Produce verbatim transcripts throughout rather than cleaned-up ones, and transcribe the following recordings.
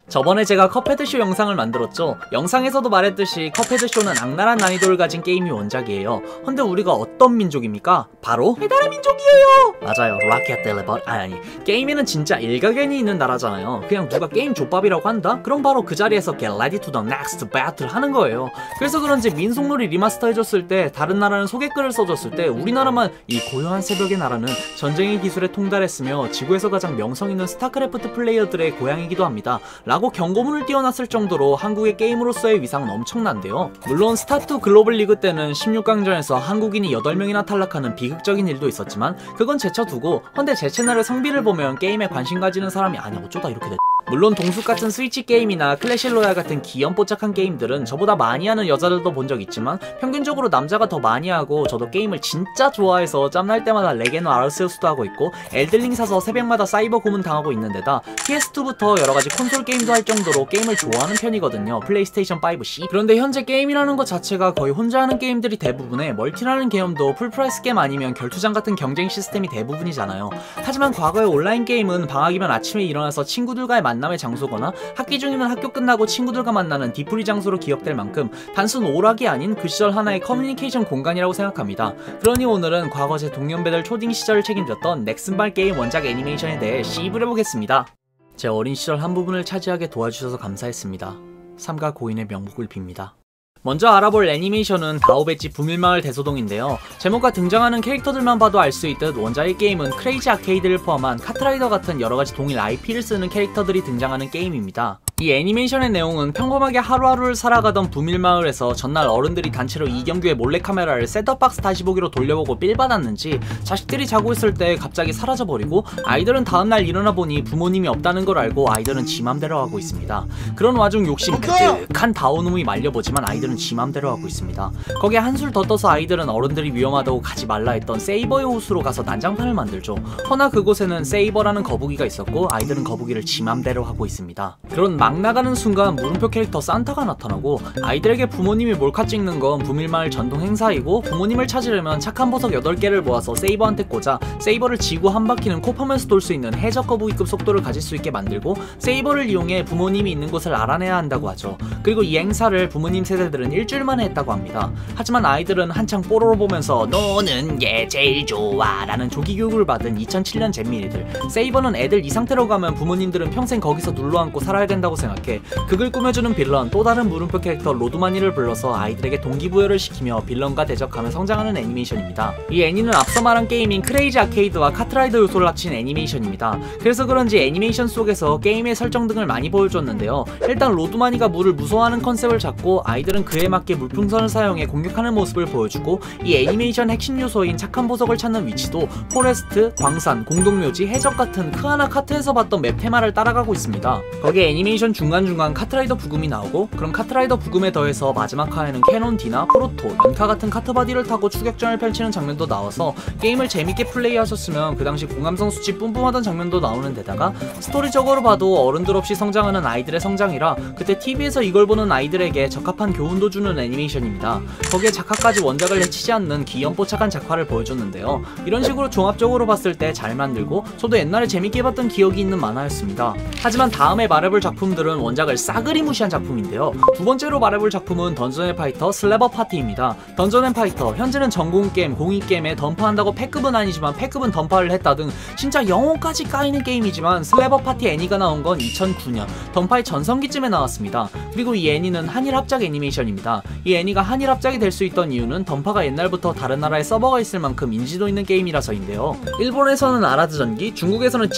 저번에 제가 컵헤드쇼 영상을 만들었죠. 영상에서도 말했듯이 컵헤드쇼는 악랄한 난이도를 가진 게임이 원작이에요. 근데 우리가 어떤 민족입니까? 바로 배달의 민족이에요! 맞아요. 로켓 델리버 아니 아니 게임에는 진짜 일가견이 있는 나라잖아요. 그냥 누가 게임 족밥이라고 한다? 그럼 바로 그 자리에서 get ready to the next battle 하는 거예요. 그래서 그런지 민속놀이 리마스터 해줬을 때 다른 나라는 소개글을 써줬을 때 우리나라만 이 고요한 새벽의 나라는 전쟁의 기술에 통달했으며 지구에서 가장 명성 있는 스타크래프트 플레이어들의 고향이기도 합니다. 라고 경고문을 띄워놨을 정도로 한국의 게임으로서의 위상은 엄청난데요. 물론 스타투 글로벌 리그 때는 십육 강전에서 한국인이 여덟 명이나 탈락하는 비극적인 일도 있었지만 그건 제쳐두고 헌데 제 채널의 성비를 보면 게임에 관심 가지는 사람이 아니 어쩌다 이렇게 됐 물론 동숲 같은 스위치 게임이나 클래시 로얄 같은 귀염뽀짝한 게임들은 저보다 많이 하는 여자들도 본 적 있지만 평균적으로 남자가 더 많이 하고 저도 게임을 진짜 좋아해서 짬날 때마다 레게노 아르세우스도 하고 있고 엘들링 사서 새벽마다 사이버 고문 당하고 있는데다 피에스투부터 여러가지 콘솔 게임도 할 정도로 게임을 좋아하는 편이거든요. 플레이스테이션 파이브 씨. 그런데 현재 게임이라는 것 자체가 거의 혼자 하는 게임들이 대부분에 멀티라는 개념도 풀프라이스 게임 아니면 결투장 같은 경쟁 시스템이 대부분이잖아요. 하지만 과거의 온라인 게임은 방학이면 아침에 일어나서 친구들과의 만남의 장소거나 학기 중이면 학교 끝나고 친구들과 만나는 뒤풀이 장소로 기억될 만큼 단순 오락이 아닌 그 시절 하나의 커뮤니케이션 공간이라고 생각합니다. 그러니 오늘은 과거 제 동년배들 초딩 시절을 책임졌던 넥슨발 게임 원작 애니메이션에 대해 시입을 해보겠습니다. 제 어린 시절 한 부분을 차지하게 도와주셔서 감사했습니다. 삼가 고인의 명복을 빕니다. 먼저 알아볼 애니메이션은 다오베치 부밀마을 대소동인데요. 제목과 등장하는 캐릭터들만 봐도 알 수 있듯 원작의 게임은 크레이지 아케이드를 포함한 카트라이더 같은 여러가지 동일 아이피를 쓰는 캐릭터들이 등장하는 게임입니다. 이 애니메이션의 내용은 평범하게 하루하루를 살아가던 부밀마을에서 전날 어른들이 단체로 이경규의 몰래카메라를 셋톱박스 다시 보기로 돌려보고 삘받았는지 자식들이 자고 있을 때 갑자기 사라져버리고 아이들은 다음날 일어나 보니 부모님이 없다는 걸 알고 아이들은 지 맘대로 하고 있습니다. 그런 와중 욕심 그득한 다오놈이 말려보지만 아이들은 지 맘대로 하고 있습니다. 거기에 한술 더 떠서 아이들은 어른들이 위험하다고 가지 말라 했던 세이버의 호수로 가서 난장판을 만들죠. 허나 그곳에는 세이버라는 거북이가 있었고 아이들은 거북이를 지 맘대로 하고 있습니다. 그런 막 나가는 순간 물음표 캐릭터 산타가 나타나고 아이들에게 부모님이 몰카 찍는 건 부밀마을 전통 행사이고 부모님을 찾으려면 착한 보석 여덟 개를 모아서 세이버한테 꽂아 세이버를 지구 한 바퀴는 코파면서 돌 수 있는 해적 거북이급 속도를 가질 수 있게 만들고 세이버를 이용해 부모님이 있는 곳을 알아내야 한다고 하죠. 그리고 이 행사를 부모님 세대들은 일주일 만에 했다고 합니다. 하지만 아이들은 한창 뽀로로 보면서 노는 게 제일 좋아 라는 조기교육을 받은 이천칠 년 잼민이들. 세이버는 애들 이 상태로 가면 부모님들은 평생 거기서 눌러앉고 살아야 된다고 생각해 극을 꾸며주는 빌런 또 다른 물음표 캐릭터 로드마니를 불러서 아이들에게 동기부여를 시키며 빌런과 대적하며 성장하는 애니메이션입니다. 이 애니는 앞서 말한 게임인 크레이지 아케이드와 카트라이더 요소를 합친 애니메이션입니다. 그래서 그런지 애니메이션 속에서 게임의 설정 등을 많이 보여줬는데요. 일단 로드마니가 물을 무서워하는 컨셉을 잡고 아이들은 그에 맞게 물풍선을 사용해 공격하는 모습을 보여주고 이 애니메이션 핵심 요소인 착한 보석을 찾는 위치도 포레스트, 광산, 공동묘지, 해적 같은 크하나 카트에서 봤던 맵 테마를 따라가고 있습니다. 거기에 애니메이션 중간중간 카트라이더 부금이 나오고 그럼 카트라이더 부금에 더해서 마지막 화에는 캐논 D나 프로토, 연카 같은 카트바디를 타고 추격전을 펼치는 장면도 나와서 게임을 재밌게 플레이하셨으면 그 당시 공감성 수치 뿜뿜하던 장면도 나오는 데다가 스토리적으로 봐도 어른들 없이 성장하는 아이들의 성장이라 그때 티비에서 이걸 보는 아이들에게 적합한 교훈도 주는 애니메이션입니다. 거기에 작화까지 원작을 해치지 않는 귀염뽀짝한 작화를 보여줬는데요. 이런 식으로 종합적으로 봤을 때 잘 만들고 저도 옛날에 재밌게 봤던 기억이 있는 만화였습니다. 하지만 다음에 말해볼 작품들은 원작을 싸그리 무시한 작품인데요. 두 번째로 말해볼 작품은 던전 앤 파이터 슬래버 파티입니다. 던전 앤 파이터 현재는 전공게임, 공익게임에 던파한다고 패급은 아니지만 패급은 던파를 했다 등 진짜 영혼까지 까이는 게임이지만 슬래버 파티 애니가 나온 건 이천구 년 던파의 전성기쯤에 나왔습니다. 그리고 이 애니는 한일 합작 애니메이션입니다. 이 애니가 한일 합작이 될 수 있던 이유는 던파가 옛날부터 다른 나라에 서버가 있을 만큼 인지도 있는 게임이라서인데요. 일본에서는 아라드 전기, 중국에서는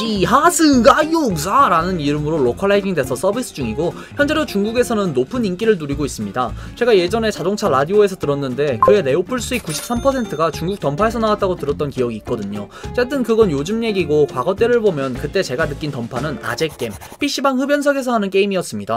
지하스가 용사라는 이름으로 로컬라이징 돼서 서비스 중이고 현재로 중국에서는 높은 인기를 누리고 있습니다. 제가 예전에 자동차 라디오에서 들었는데 그의 네오플 수익 구십삼 퍼센트가 중국 던파에서 나왔다고 들었던 기억이 있거든요. 어쨌든 그건 요즘 얘기고 과거 때를 보면 그때 제가 느낀 던파는 아재겜, 피씨방 흡연석에서 하는 게임이었습니다.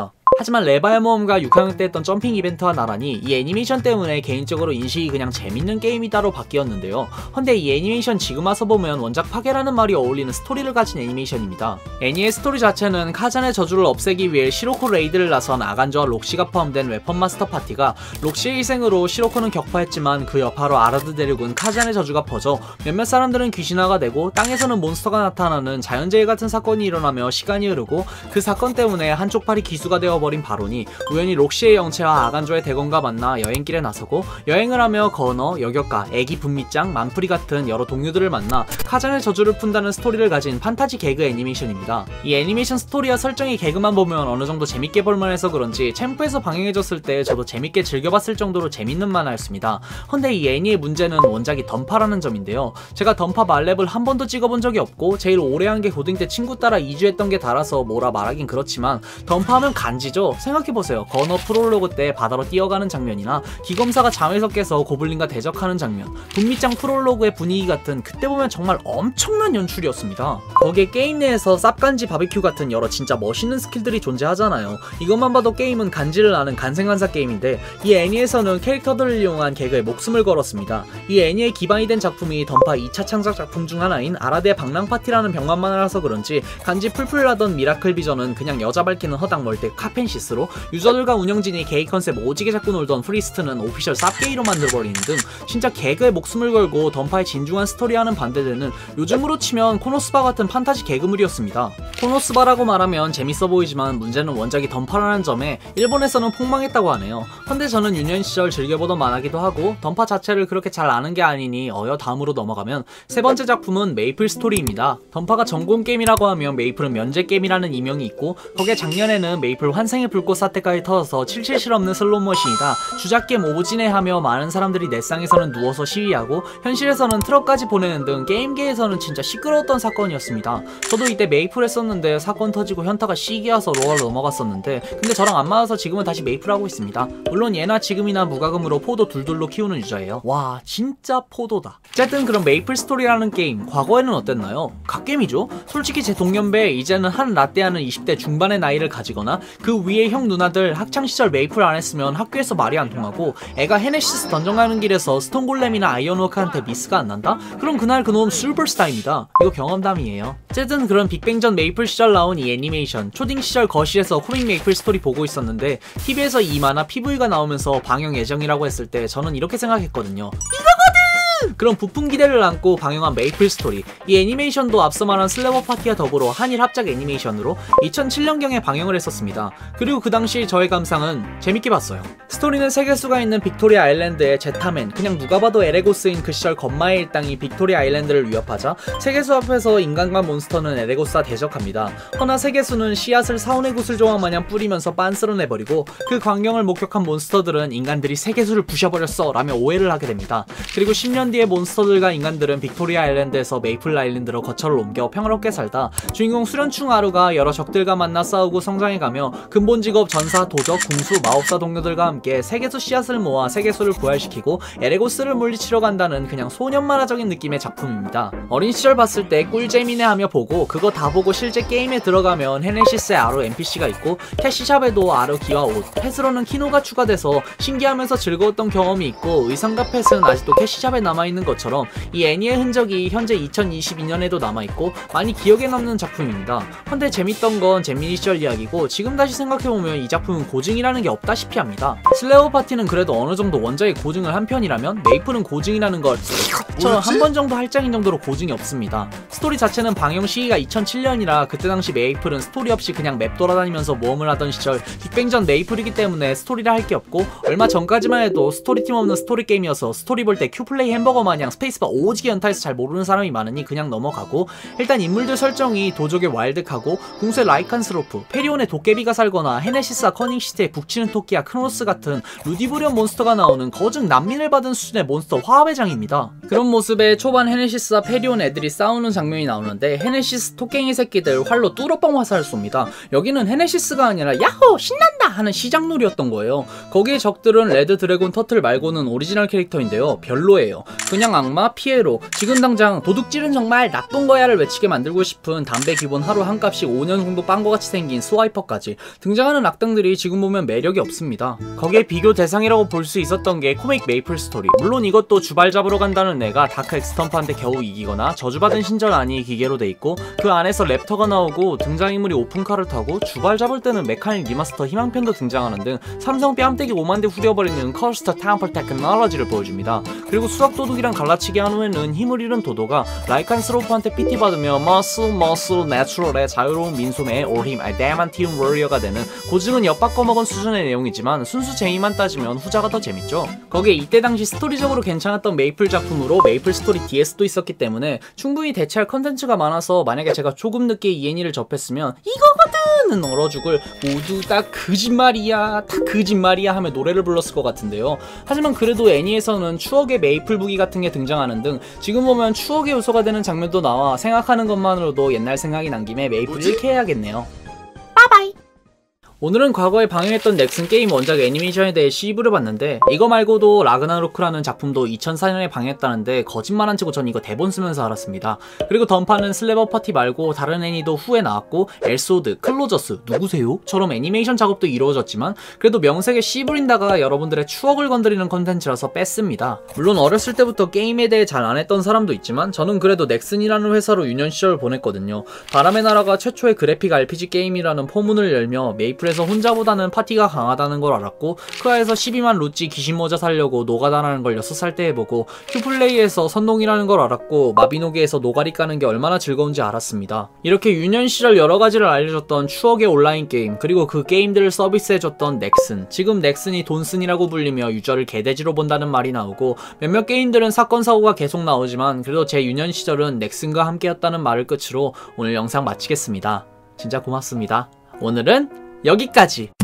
하지만 레바의 모험과 육 학년 때 했던 점핑 이벤트와 나란히 이 애니메이션 때문에 개인적으로 인식이 그냥 재밌는 게임이다로 바뀌었는데요. 헌데 이 애니메이션 지금 와서 보면 원작 파괴라는 말이 어울리는 스토리를 가진 애니메이션입니다. 애니의 스토리 자체는 카잔의 저주를 없애기 위해 시로코 레이드를 나선 아간조와 록시가 포함된 웨펀 마스터 파티가 록시의 희생으로 시로코는 격파했지만 그 여파로 아라드 대륙은 카잔의 저주가 퍼져 몇몇 사람들은 귀신화가 되고 땅에서는 몬스터가 나타나는 자연재해 같은 사건이 일어나며 시간이 흐르고 그 사건 때문에 한쪽 팔이 기수가 되어버린 바론이 우연히 록시의 영체와 아간조의 대건과 만나 여행길에 나서고 여행을 하며 건어, 여격가, 애기 분미짱, 만프리 같은 여러 동료들을 만나 카잔의 저주를 푼다는 스토리를 가진 판타지 개그 애니메이션입니다. 이 애니메이션 스토리와 설정이 개그만 보면 어느정도 재밌게 볼만해서 그런지 챔프에서 방영해졌을 때 저도 재밌게 즐겨봤을 정도로 재밌는 만화였습니다. 헌데 이 애니의 문제는 원작이 던파라는 점인데요. 제가 던파 말렙을 한 번도 찍어본 적이 없고 제일 오래 한 게 고딩 때 친구 따라 이 주 했던 게 달아서 뭐라 말하긴 그렇지만 던파하면 간지죠. 생각해보세요. 건어 프롤로그 때 바다로 뛰어가는 장면이나 기검사가 잠에서 깨서 고블린과 대적하는 장면, 분미짱 프롤로그의 분위기 같은 그때 보면 정말 엄청난 연출이었습니다. 거기에 게임 내에서 쌉간지 바비큐 같은 여러 진짜 멋있는 스킬들이 존재하잖아요. 이것만 봐도 게임은 간지를 나는 간생간사 게임인데 이 애니에서는 캐릭터들을 이용한 개그에 목숨을 걸었습니다. 이 애니의 기반이 된 작품이 던파 이 차 창작 작품 중 하나인 아라드의 방랑파티라는 병만만화라서 그런지 간지 풀풀 나던 미라클 비전은 그냥 여자 밝히는 허당 멀대 카펜시스로 유저들과 운영진이 게이 컨셉 오지게 잡고 놀던 프리스트는 오피셜 쌉게이로 만들어버리는 등 진짜 개그에 목숨을 걸고 던파의 진중한 스토리와는 반대되는 요즘으로 치면 코노스바 같은 판타지 개그물이었습니다. 코노스바라고 말하면 재밌어 보이지만 문제는 원작이 던파라는 점에 일본에서는 폭망했다고 하네요. 헌데 저는 유년 시절 즐겨보던 만화기도 하고 던파 자체를 그렇게 잘 아는 게 아니니 어여 다음으로 넘어가면 세 번째 작품은 메이플 스토리입니다. 던파가 전공 게임이라고 하면 메이플은 면제 게임이라는 이명이 있고 거기에 작년에는 메이플 환생의 불꽃 사태까지 터져서 칠칠 실없는 슬롯머신이다 주작겜 오진해하며 많은 사람들이 넷상에서는 누워서 시위하고 현실에서는 트럭까지 보내는 등 게임계에서는 진짜 시끄러웠던 사건이었습니다. 저도 이때 메이플 했었는데 사건 터지고 현타가 시기와서 로어로 넘어갔었는데 근데 저랑 안 맞아서 지금은 다시 메이플 하고 있습니다. 물론 예나 지금이나 무과금으로 포도 둘둘로 키우는 유저예요. 와 진짜 포도다. 어쨌든 그럼 메이플 스토리라는 게임 과거에는 어땠나요? 갓겜이죠. 솔직히 제 동년배 이제는 한 라떼하는 이십 대 중반의 나이를 가지거나 그 위에 형 누나들 학창시절 메이플 안 했으면 학교에서 말이 안 통하고 애가 헤네시스 던전 가는 길에서 스톤골렘이나 아이언워크한테 미스가 안 난다? 그럼 그날 그놈 슈퍼스타입니다. 이거 경험담이에요. 어쨌든 그런 빅뱅전 메이플 시절 나온 이 애니메이션 초딩 시절 거실에서 코믹 메이플 스토리 보고 있었는데 티비에서 이 만화 피브이가 나오면서 방영 예정이라고 했을 때 저는 이렇게 생각했거든요. 그런 부푼 기대를 안고 방영한 메이플 스토리. 이 애니메이션도 앞서 말한 슬래버 파티와 더불어 한일 합작 애니메이션으로 이천칠 년경에 방영을 했었습니다. 그리고 그 당시 저의 감상은 재밌게 봤어요. 스토리는 세계수가 있는 빅토리아 아일랜드의 제타맨, 그냥 누가 봐도 에레고스인 그 시절 건마의 일당이 빅토리아 아일랜드를 위협하자 세계수 앞에서 인간과 몬스터는 에레고스와 대적합니다. 허나 세계수는 씨앗을 사원의 구슬조각 마냥 뿌리면서 빤스러내버리고 그 광경을 목격한 몬스터들은 인간들이 세계수를 부셔버렸어 라며 오해를 하게 됩니다. 그리고 십 년 뒤에 몬스터들과 인간들은 빅토리아 아일랜드에서 메이플 아일랜드로 거처를 옮겨 평화롭게 살다 주인공 수련충 아루가 여러 적들과 만나 싸우고 성장해가며 근본 직업 전사, 도적, 궁수, 마법사 동료들과 함께 세계수 씨앗을 모아 세계수를 부활시키고 에레고스를 물리치러 간다는 그냥 소년 만화적인 느낌의 작품입니다. 어린 시절 봤을 때 꿀잼이네 하며 보고 그거 다 보고 실제 게임에 들어가면 헤네시스의 아루 엔피씨가 있고 캐시샵에도 아루 기와 옷, 펫으로는 키노가 추가돼서 신기하면서 즐거웠던 경험이 있고 의상과 펫은 아직도 캐시샵에 남아있는 것처럼 이 애니의 흔적이 현재 이천이십이 년에도 남아있고 많이 기억에 남는 작품입니다. 헌데 재밌던 건 잼민이 시절 이야기고 지금 다시 생각해보면 이 작품은 고증이라는 게 없다시피 합니다. 슬레어 파티는 그래도 어느정도 원작의 고증을 한 편이라면 메이플은 고증이라는 걸 저 한 번 정도 할 짱인 정도로 고증이 없습니다. 스토리 자체는 방영 시기가 이천칠 년이라 그때 당시 메이플은 스토리 없이 그냥 맵 돌아다니면서 모험을 하던 시절 빅뱅전 메이플이기 때문에 스토리를 할 게 없고 얼마 전까지만 해도 스토리팀 없는 스토리 게임이어서 스토리 볼 때 큐플레이 햄버거 마냥 스페이스바 오지게 연타해서 잘 모르는 사람이 많으니 그냥 넘어가고 일단 인물들 설정이 도적의 와일드카고 궁수의 라이칸스로프, 페리온의 도깨비가 살거나 헤네시스와 커닝시티의 북치는 토끼와 크로노스 같은 루디브리온 몬스터가 나오는 거증 난민을 받은 수준의 몬스터 화합회장입니다. 그런 모습에 초반 헤네시스와 페리온 애들이 싸우는 장면이 나오는데 헤네시스 토깽이 새끼들 활로 뚜러뻥 화살을 쏩니다. 여기는 헤네시스가 아니라 야호 신난다 이긴다 하는 시작놀이였던 거예요. 거기에 적들은 레드 드래곤 터틀 말고는 오리지널 캐릭터인데요, 별로예요. 그냥 악마 피에로, 지금 당장 도둑질은 정말 나쁜 거야를 외치게 만들고 싶은 담배 기본 하루 한 값씩 오 년 정도 빤 거같이 생긴 스와이퍼까지 등장하는 악당들이 지금 보면 매력이 없습니다. 거기에 비교 대상이라고 볼 수 있었던 게 코믹 메이플 스토리. 물론 이것도 주발 잡으러 간다는 애가 다크 엑스텀프한테 겨우 이기거나 저주받은 신전 안이 기계로 돼 있고 그 안에서 랩터가 나오고 등장인물이 오픈카를 타고 주발 잡을 때는 메카닉 리마스터 희망편도 등장하는 등 삼성 뺨때기 오만 대 후려버리는 커스터 템플 테크놀로지를 보여줍니다. 그리고 수학 도둑이랑 갈라치기 한 후에는 힘을 잃은 도도가 라이칸스로프한테 피티 받으며 머슬 머슬 내추럴의 자유로운 민소매의 올힘 아다만티움 워리어가 되는 고증은 엿바꿔먹은 수준의 내용이지만 순수 재미만 따지면 후자가 더 재밌죠. 거기에 이때 당시 스토리적으로 괜찮았던 메이플 작품으로 메이플 스토리 디에스도 있었기 때문에 충분히 대체할 컨텐츠가 많아서 만약에 제가 조금 늦게 이 애니를 접했으면 이거거든! 는 얼어 죽을 모두 다 거짓말이야 다 거짓말이야 하며 노래를 불렀을 것 같은데요. 하지만 그래도 애니에서는 추억의 메이플 무기 같은 게 등장하는 등 지금 보면 추억의 요소가 되는 장면도 나와 생각하는 것만으로도 옛날 생각이 난 김에 메이플 일 회 해야겠네요. 빠바이. 오늘은 과거에 방영했던 넥슨 게임 원작 애니메이션에 대해 시입을 해봤는데 이거 말고도 라그나로크라는 작품도 이천사 년에 방영했다는데 거짓말한 치고 전 이거 대본 쓰면서 알았습니다. 그리고 던파는 슬래버 파티 말고 다른 애니도 후에 나왔고 엘소드, 클로저스, 누구세요? 처럼 애니메이션 작업도 이루어졌지만 그래도 명색에 씨부린다가 여러분들의 추억을 건드리는 컨텐츠라서 뺐습니다. 물론 어렸을 때부터 게임에 대해 잘 안했던 사람도 있지만 저는 그래도 넥슨이라는 회사로 유년 시절을 보냈거든요. 바람의 나라가 최초의 그래픽 알피지 게임이라는 포문을 열며 메이플에 그래서 혼자보다는 파티가 강하다는 걸 알았고 그 안에서 십이만 루찌 귀신모자 살려고 노가다라는 걸 여섯 살 때 해보고 큐플레이에서 선동이라는 걸 알았고 마비노기에서 노가리 까는 게 얼마나 즐거운지 알았습니다. 이렇게 유년 시절 여러가지를 알려줬던 추억의 온라인 게임 그리고 그 게임들을 서비스해줬던 넥슨. 지금 넥슨이 돈슨이라고 불리며 유저를 개돼지로 본다는 말이 나오고 몇몇 게임들은 사건 사고가 계속 나오지만 그래도 제 유년 시절은 넥슨과 함께였다는 말을 끝으로 오늘 영상 마치겠습니다. 진짜 고맙습니다. 오늘은 여기까지!